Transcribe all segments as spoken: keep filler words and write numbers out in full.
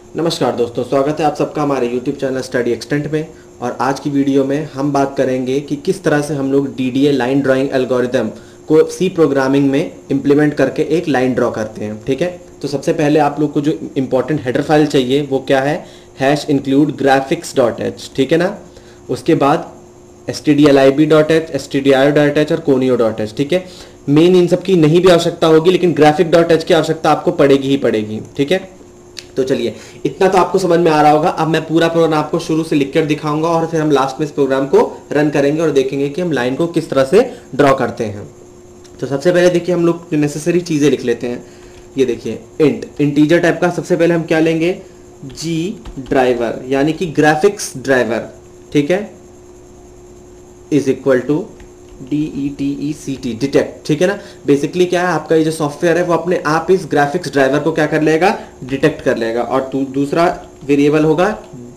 नमस्कार दोस्तों, स्वागत है आप सबका हमारे यूट्यूब चैनल स्टडी एक्सटेंट में। और आज की वीडियो में हम बात करेंगे कि किस तरह से हम लोग D D A line drawing algorithm को सी प्रोग्रामिंग में इम्प्लीमेंट करके एक लाइन ड्रॉ करते हैं। ठीक है, तो सबसे पहले आप लोग को जो इंपॉर्टेंट हेडर फाइल चाहिए वो क्या है, hash include graphics dot h. ठीक है ना, उसके बाद S T D L I B dot h, S T D I O dot h और कोनियो डॉट एच। ठीक है, मेन इन सब की नहीं भी आवश्यकता होगी, लेकिन ग्राफिक डॉट एच की आवश्यकता आपको पड़ेगी ही पड़ेगी। ठीक है, तो चलिए इतना तो आपको समझ में आ रहा होगा। अब मैं पूरा प्रोग्राम आपको शुरू से लिखकर दिखाऊंगा और फिर हम लास्ट में इस प्रोग्राम को रन करेंगे और देखेंगे कि हम लाइन को किस तरह से ड्रॉ करते हैं। तो सबसे पहले देखिए हम लोग नेसेसरी चीजें लिख लेते हैं। ये देखिए इंट इंटीजर टाइप का सबसे पहले हम क्या लेंगे, जी ड्राइवर यानी कि ग्राफिक्स ड्राइवर। ठीक है, is equal to D E T E C T detect. ठीक है ना, बेसिकली क्या है, आपका ये जो सॉफ्टवेयर है वो अपने आप इस ग्राफिक्स ड्राइवर को क्या कर लेगा, डिटेक्ट कर लेगा। और दूसरा वेरिएबल होगा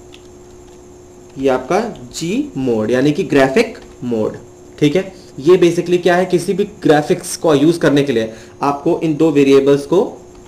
ये आपका जी मोड यानी कि ग्राफिक मोड। ठीक है, ये बेसिकली क्या है, किसी भी ग्राफिक्स को यूज करने के लिए आपको इन दो वेरिएबल्स को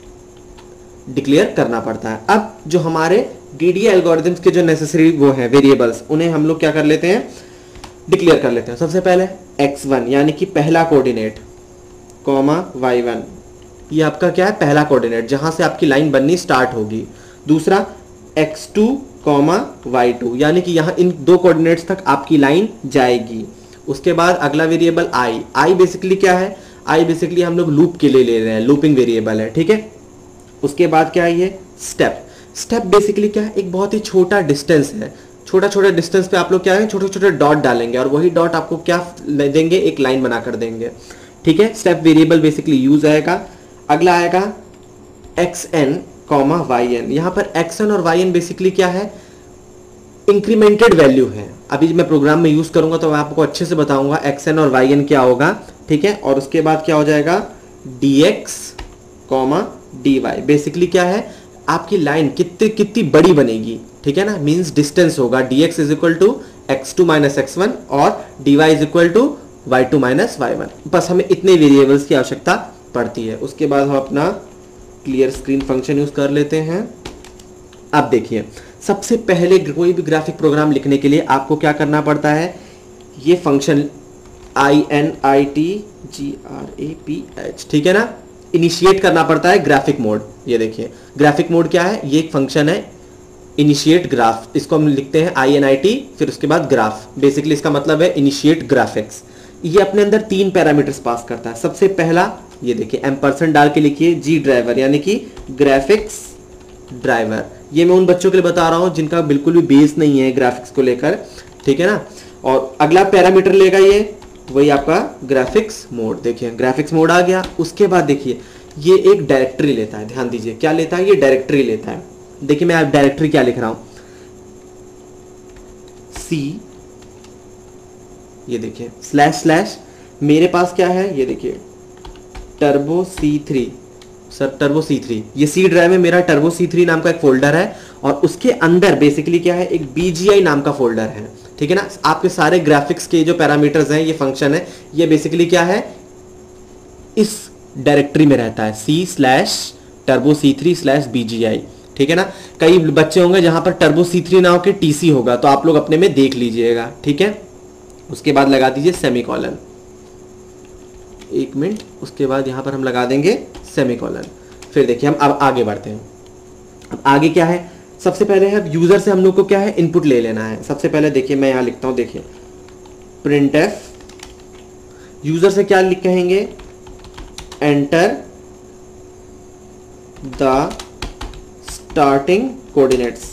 डिक्लेयर करना पड़ता है। अब जो हमारे डी डी ए एल्गोरिथम्स के जो नेसेसरी वो है वेरिएबल्स, उन्हें हम लोग क्या कर लेते हैं, डिक्लेयर कर लेते हैं। सबसे पहले एक्स वन यानी कि पहला कोऑर्डिनेट, कॉमा वाई वन, ये आपका क्या है, पहला कोऑर्डिनेट जहां से आपकी लाइन बननी स्टार्ट होगी। दूसरा x two comma y two यानी कि यहां इन दो कोऑर्डिनेट्स तक आपकी लाइन जाएगी। उसके बाद अगला वेरिएबल आई, आई बेसिकली क्या है, आई बेसिकली हम लोग लूप के लिए ले रहे हैं, लूपिंग वेरिएबल है। ठीक है, उसके बाद क्या है ये स्टेप, स्टेप बेसिकली क्या है, एक बहुत ही छोटा डिस्टेंस है। छोटा छोटा डिस्टेंस पे आप लोग क्या है, छोटे छोटे डॉट डालेंगे और वही डॉट आपको क्या देंगे, एक लाइन बना कर देंगे। ठीक है, स्टेप वेरिएबल बेसिकली यूज आएगा। अगला आएगा x n comma y n, यहां पर एक्स एन और वाई एन बेसिकली क्या है, इंक्रीमेंटेड वैल्यू है। अभी मैं प्रोग्राम में यूज करूंगा तो मैं आपको अच्छे से बताऊंगा एक्स एन और वाई एन क्या होगा। ठीक है, और उसके बाद क्या हो जाएगा, d x comma d y, basically क्या है, आपकी लाइन कितनी कितनी बड़ी बनेगी। ठीक है ना, मींस डिस्टेंस होगा dx is equal to x two minus x one और dy is equal to y two minus y one. बस हमें इतने वेरिएबल्स की आवश्यकता पड़ती है। उसके बाद हम अपना क्लियर स्क्रीन फंक्शन यूज कर लेते हैं। अब देखिए, सबसे पहले कोई भी ग्राफिक प्रोग्राम लिखने के लिए आपको क्या करना पड़ता है, ये function I N I T G R A P H, ठीक है ना, इनिशिएट करना पड़ता है ग्राफिक मोड। ये देखिए ग्राफिक मोड क्या है, ये एक फंक्शन है इनिशिएट ग्राफ, इसको हम लिखते हैं आई एन आई टी फिर उसके बाद ग्राफ, बेसिकली इसका मतलब है इनिशिएट ग्राफिक्स। ये अपने अंदर तीन पैरामीटर्स पास करता है। सबसे पहला ये देखिए एम परसेंट डाल के लिखिए जी ड्राइवर यानी कि ग्राफिक्स ड्राइवर। ये मैं उन बच्चों के लिए बता रहा हूं जिनका बिल्कुल भी बेस नहीं है ग्राफिक्स को लेकर। ठीक है ना, और अगला पैरामीटर लेगा ये वही आपका ग्राफिक्स मोड। देखिए ग्राफिक्स मोड आ गया। उसके बाद देखिए ये एक डायरेक्टरी लेता है, ध्यान दीजिए क्या लेता है, ये डायरेक्टरी लेता है। देखिए मैं डायरेक्टरी क्या लिख रहा हूं, सी, ये देखिए स्लैश स्लैश, मेरे पास क्या है, ये देखिए turbo C three, sir turbo C three, ये सी ड्राइव में मेरा टर्बो सी थ्री नाम का एक फोल्डर है और उसके अंदर बेसिकली क्या है, एक बीजीआई नाम का फोल्डर है। ठीक है ना, आपके सारे ग्राफिक्स के जो पैरामीटर्स हैं, ये फंक्शन है, ये बेसिकली क्या है, इस डायरेक्टरी में रहता है, C slash turbo C three slash BGI. ठीक है ना, कई बच्चे होंगे जहां पर टर्बो सी थ्री ना होकर टीसी होगा, तो आप लोग अपने में देख लीजिएगा। ठीक है, उसके बाद लगा दीजिए सेमीकोलन, एक मिनट, उसके बाद यहां पर हम लगा देंगे सेमीकोलन। फिर देखिए हम अब आगे बढ़ते हैं। अब आगे क्या है, सबसे पहले है यूजर से हम लोग को क्या है, इनपुट ले लेना है। सबसे पहले देखिए मैं यहां लिखता हूं, देखिए प्रिंटफ, यूजर से क्या लिख कहेंगे, एंटर द स्टार्टिंग कोऑर्डिनेट्स,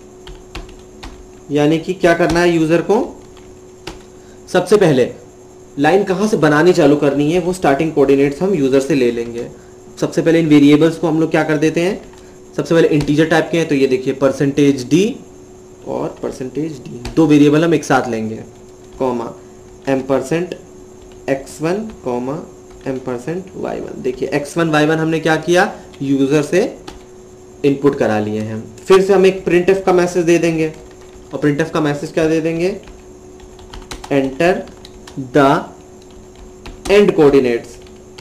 यानी कि क्या करना है यूजर को, सबसे पहले लाइन कहां से बनानी चालू करनी है वो स्टार्टिंग कोऑर्डिनेट्स हम यूजर से ले लेंगे। सबसे पहले इन वेरिएबल्स को हम लोग क्या कर देते हैं, सबसे पहले इंटीजर टाइप के हैं, तो ये देखिए परसेंटेज डी और परसेंटेज डी, दो वेरिएबल हम एक साथ लेंगे, comma m percent x one comma m percent y one. देखिए एक्स वन वाई वन हमने क्या किया, यूजर से इनपुट करा लिए हैं। फिर से हम एक प्रिंटफ का मैसेज दे देंगे और प्रिंटफ का मैसेज क्या दे देंगे, enter the end coordinates.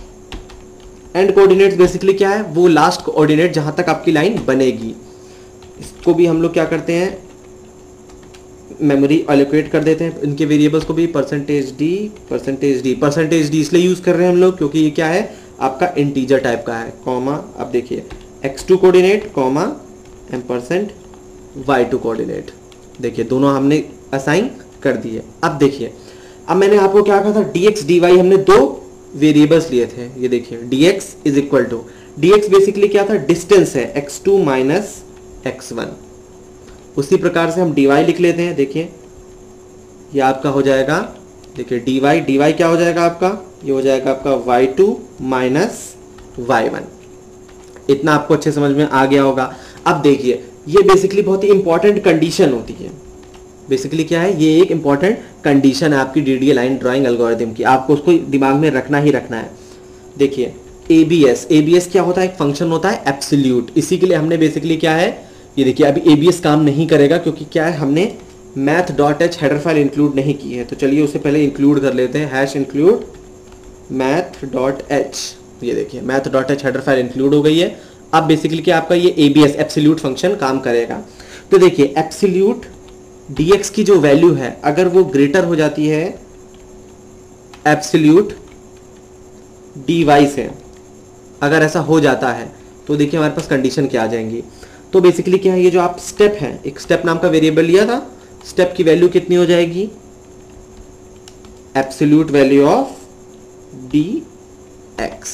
End coordinates basically क्या है, वो लास्ट कोऑर्डिनेट जहां तक आपकी लाइन बनेगी। इसको भी हम लोग क्या करते हैं, मेमोरी एलोकेट कर देते हैं, इनके वेरिएबल्स को भी percentage d percentage d percentage d इसलिए यूज़ कर रहे हैं हम लोग क्योंकि ये क्या है आपका इंटीजर टाइप का है, कॉमा अब देखिए x two coordinate comma m percent y two coordinate, देखिए दोनों हमने असाइन कर दिए। अब देखिए अब मैंने आपको क्या कहा था, डी एक्स डी वाई हमने दो वेरिएबल्स लिए थे, ये देखिए d x is equal to, d x basically क्या था, डिस्टेंस है x two minus x one. उसी प्रकार से हम dy लिख लेते हैं, देखिए ये आपका हो जाएगा, देखिए dy dy क्या हो जाएगा आपका, ये हो जाएगा आपका y two minus y one. इतना आपको अच्छे समझ में आ गया होगा। अब देखिए ये बेसिकली बहुत ही इंपॉर्टेंट कंडीशन होती है, बेसिकली क्या है, ये एक इंपॉर्टेंट कंडीशन है आपकी डीडीए लाइन ड्राइंग एल्गोरिथम की, आपको उसको दिमाग में रखना ही रखना है। देखिए एबीएस, एबीएस क्या होता है, एक फंक्शन होता है एब्सोल्यूट, इसी के लिए हमने बेसिकली क्या है, ये देखिए अभी एबीएस काम नहीं करेगा क्योंकि क्या है हमने math dot h header file include नहीं की है, तो चलिए उससे पहले इंक्लूड कर लेते हैं, hash include math dot h, ये देखिए math dot h header file include हो गई है। अब बेसिकली क्या आपका ये एबीएस एब्सोल्यूट फंक्शन काम करेगा। तो देखिए एब्सोल्यूट dx की जो वैल्यू है अगर वो ग्रेटर हो जाती है एब्सोल्यूट dy से, अगर ऐसा हो जाता है तो देखिए हमारे पास कंडीशन क्या आ जाएंगी। तो बेसिकली क्या है, ये जो आप स्टेप है, एक स्टेप नाम का वेरिएबल लिया था, स्टेप की वैल्यू कितनी हो जाएगी, एब्सोल्यूट वैल्यू ऑफ dx।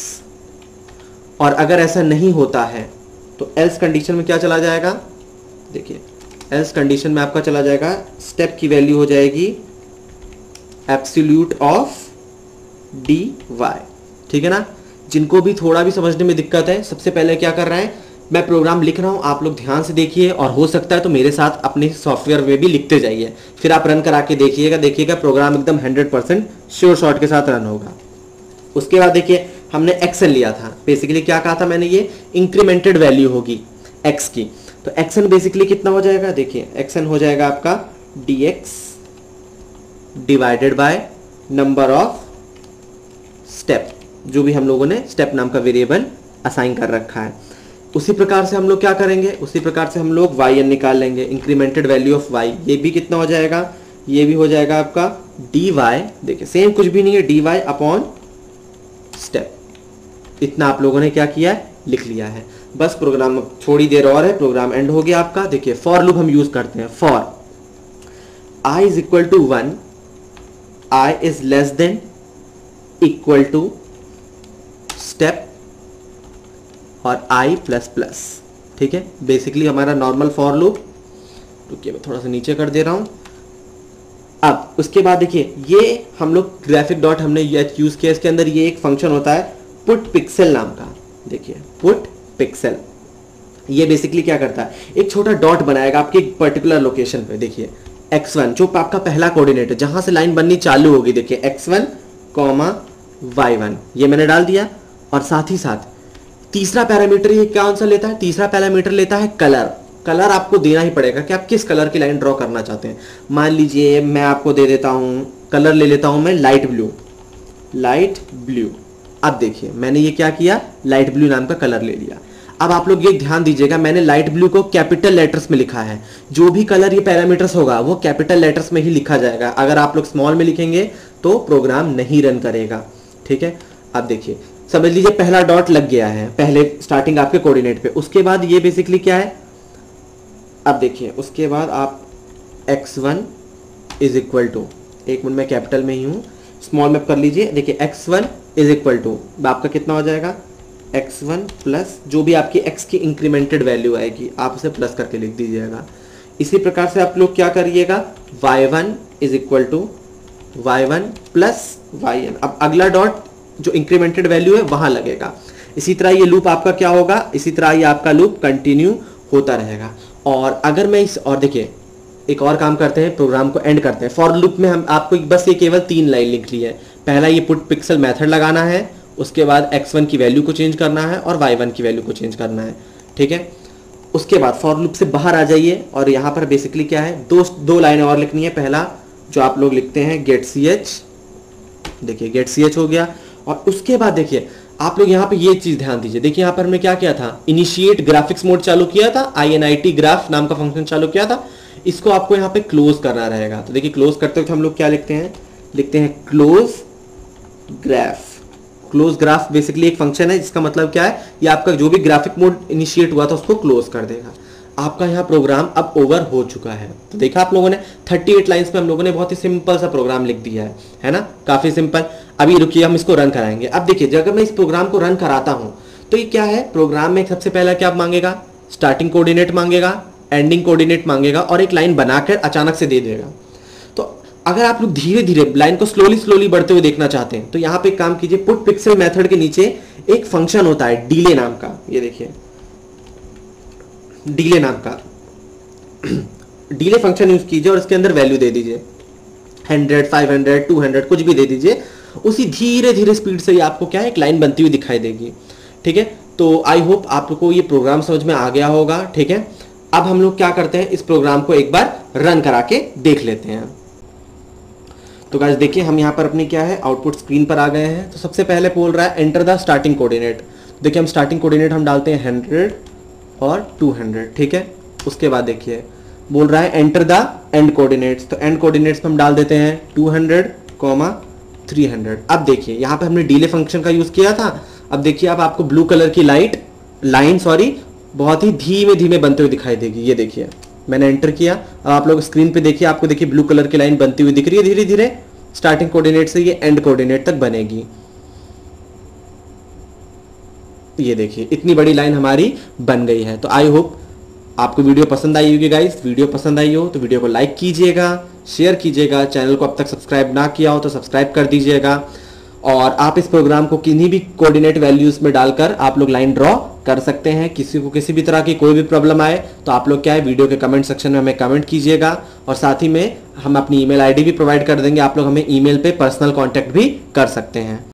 और अगर ऐसा नहीं होता है तो एल्स कंडीशन में क्या चला जाएगा, देखिए एल्स कंडीशन में आपका चला जाएगा, स्टेप की वैल्यू हो जाएगी एब्सोल्यूट ऑफ dy, ठीक है ना। जिनको भी थोड़ा भी समझने में दिक्कत है, सबसे पहले क्या कर रहे हैं, मैं प्रोग्राम लिख रहा हूं, आप लोग ध्यान से देखिए और हो सकता है तो मेरे साथ अपने सॉफ्टवेयर में भी लिखते जाइए, फिर आप रन करा के देखिएगा, देखिएगा प्रोग्राम एकदम हंड्रेड परसेंट श्योर शॉट के साथ रन होगा। उसके बाद देखिए हमने एक्सन लिया था, बेसिकली क्या कहा था मैंने, ये इंक्रीमेंटेड वैल्यू होगी एक्स की, तो एक्सन बेसिकली कितना हो जाएगा, देखिए एक्सन हो जाएगा आपका dx divided by number of step, जो भी हम लोगों ने स्टेप नाम का वेरिएबल असाइन कर रखा है। उसी प्रकार से हम लोग क्या करेंगे, उसी प्रकार से हम लोग वाई एन निकाल लेंगे, इंक्रीमेंटेड वैल्यू ऑफ वाई, ये भी कितना हो जाएगा, ये भी हो जाएगा आपका डी वाई, देखिए सेम कुछ भी नहीं है, डी वाई अपॉन स्टेप। इतना आप लोगों ने क्या किया है, लिख लिया है। बस प्रोग्राम थोड़ी देर और है, प्रोग्राम एंड हो गया आपका। देखिए फॉर लूप हम यूज करते हैं, for i is equal to one, i is less than equal to step और i प्लस प्लस, ठीक है, बेसिकली हमारा नॉर्मल फॉर लूप। रुकिए मैं थोड़ा सा नीचे कर दे रहा हूं। अब उसके बाद देखिए ये हम लोग ग्राफिक डॉट हमने यूज किया, इसके अंदर ये एक फंक्शन होता है पुट पिक्सल नाम का, देखिए पुट पिक्सल, ये बेसिकली क्या करता है, एक छोटा डॉट बनाएगा आपके एक पर्टिकुलर लोकेशन पे, देखिए एक्स वन जो आपका पहला कोऑर्डिनेट है, जहां से लाइन बननी चालू होगी, देखिए x one comma y one, ये मैंने डाल दिया। और साथ ही साथ तीसरा पैरामीटर ये कौन सा लेता है, तीसरा पैरामीटर लेता है कलर। कलर आपको देना ही पड़ेगा कि आप किस कलर की लाइन ड्रॉ करना चाहते हैं। मान लीजिए मैं आपको दे देता हूं, कलर ले लेता हूं मैं लाइट ब्लू, लाइट ब्लू। अब देखिए मैंने ये क्या किया, लाइट ब्लू नाम का कलर ले लिया। अब आप लोग ये ध्यान दीजिएगा, मैंने लाइट ब्लू को कैपिटल लेटर्स में लिखा है, जो भी कलर ये पैरामीटर्स होगा वो कैपिटल लेटर्स में ही लिखा जाएगा। अगर आप लोग स्मॉल में लिखेंगे तो प्रोग्राम नहीं रन करेगा, ठीक है। अब देखिए समझ लीजिए पहला डॉट लग गया है पहले स्टार्टिंग आपके कोऑर्डिनेट पे, उसके बाद ये बेसिकली क्या है, अब देखिए उसके बाद आप x one is equal to, एक मिनट में कैपिटल में ही हूँ, स्मॉल में कर लीजिए, देखिए x one is equal to आपका कितना हो जाएगा, एक्स वन प्लस जो भी आपकी x की इंक्रीमेंटेड वैल्यू आएगी आप उसे प्लस करके लिख दीजिएगा। इसी प्रकार से आप लोग क्या करिएगा, y one is equal to y one plus y n, अब अगला डॉट जो इंक्रीमेंटेड वैल्यू है वहां लगेगा। इसी तरह ये लूप आपका क्या होगा, इसी तरह ये आपका लूप कंटिन्यू होता रहेगा। और अगर मैं इस, और देखिए एक और काम करते हैं, प्रोग्राम को एंड करते हैं। फॉर लूप में हम आपको बस ये केवल तीन लाइन लिख ली है, पहला ये पुट पिक्सल मेथड लगाना है, उसके बाद एक्स वन की वैल्यू को चेंज करना है और वाई वन की वैल्यू को चेंज करना है, ठीक है। उसके बाद फॉर लूप से बाहर आ जाइए और यहाँ पर बेसिकली क्या है, दो दो लाइनें और लिखनी है। पहला जो आप लोग लिखते हैं गेट सी एच, देखिए गेट सी एच हो गया। और उसके बाद देखिए आप लोग यहाँ पे ये चीज ध्यान दीजिए, देखिए यहाँ पर हमने क्या किया था, इनिशिएट ग्राफिक्स मोड चालू किया था, I N I T graph नाम का फंक्शन चालू किया था, इसको आपको यहाँ पे क्लोज करना रहेगा। तो देखिए क्लोज करते वक्त हम लोग क्या लिखते हैं, लिखते हैं close graph. Close graph basically एक फंक्शन है जिसका मतलब क्या है, ये आपका जो भी ग्राफिक मोड इनिशिएट हुआ था उसको क्लोज कर देगा। आपका यहाँ प्रोग्राम अब ओवर हो चुका है। तो देखा आप लोगों ने अड़तीस लाइंस में हम लोगों ने बहुत ही सिंपल सा प्रोग्राम लिख दिया है, है ना, काफी सिंपल। अभी रुकिए हम इसको रन कराएंगे। अब देखिए जब मैं इस प्रोग्राम को रन कराता हूं तो ये क्या है, प्रोग्राम में सबसे पहला क्या मांगेगा, स्टार्टिंग कोऑर्डिनेट मांगेगा, एंडिंग कोऑर्डिनेट मांगेगा और एक लाइन बनाकर अचानक से दे देगा। तो अगर आप लोग धीरे धीरे लाइन को स्लोली स्लोली बढ़ते हुए देखना चाहते हैं तो यहाँ पे एक काम कीजिए, पुट पिक्सल मेथड के नीचे एक फंक्शन होता है डिले नाम का, ये देखिए डिले नाम का डिले फंक्शन यूज कीजिए और इसके अंदर वैल्यू दे दीजिए hundred, five hundred, two hundred, कुछ भी दे दीजिए। उसी धीरे धीरे स्पीड से ही आपको क्या है, एक लाइन बनती हुई दिखाई देगी। ठीक है, तो आई होप आप लोग को ये प्रोग्राम समझ में आ गया होगा। ठीक है, अब हम लोग क्या करते हैं, इस प्रोग्राम को एक बार रन करा के देख लेते हैं। तो गाइस देखिए हम यहाँ पर अपनी क्या है, आउटपुट स्क्रीन पर आ गए हैं। तो सबसे पहले बोल रहा है एंटर द स्टार्टिंग कोऑर्डिनेट। देखिए हम स्टार्टिंग कोऑर्डिनेट हम डालते हैं हंड्रेड और टू हंड्रेड। ठीक है, उसके बाद देखिए बोल रहा है एंटर द एंड कोऑर्डिनेट्स। तो एंड कोऑर्डिनेट्स में हम डाल देते हैं टू हंड्रेड, थ्री हंड्रेड। अब देखिए यहाँ पे हमने डिले फंक्शन का यूज किया था। अब देखिए अब आपको ब्लू कलर की लाइट लाइन सॉरी बहुत ही धीमे धीमे बनते हुए दिखाई देगी। ये देखिए मैंने एंटर किया, अब आप लोग स्क्रीन पे देखिए, आपको देखिए ब्लू कलर की लाइन बनती हुई दिख रही है धीरे धीरे, स्टार्टिंग कोऑर्डिनेट से ये एंड कोऑर्डिनेट तक बनेगी। ये देखिए इतनी बड़ी लाइन हमारी बन गई है। तो आई होप आपको वीडियो पसंद आई होगी गाइस। वीडियो पसंद आई हो तो वीडियो को लाइक कीजिएगा, शेयर कीजिएगा, चैनल को अब तक सब्सक्राइब ना किया हो तो सब्सक्राइब कर दीजिएगा। और आप इस प्रोग्राम को किन्हीं भी कोऑर्डिनेट वैल्यूज में डालकर आप लोग लाइन ड्रॉ कर सकते हैं। किसी को किसी भी तरह की कोई भी प्रॉब्लम आए तो आप लोग क्या है, वीडियो के कमेंट सेक्शन में हमें कमेंट कीजिएगा और साथ ही में हम अपनी ईमेल आईडी भी प्रोवाइड कर देंगे, आप लोग हमें ईमेल पे पर्सनल कांटेक्ट भी कर सकते हैं।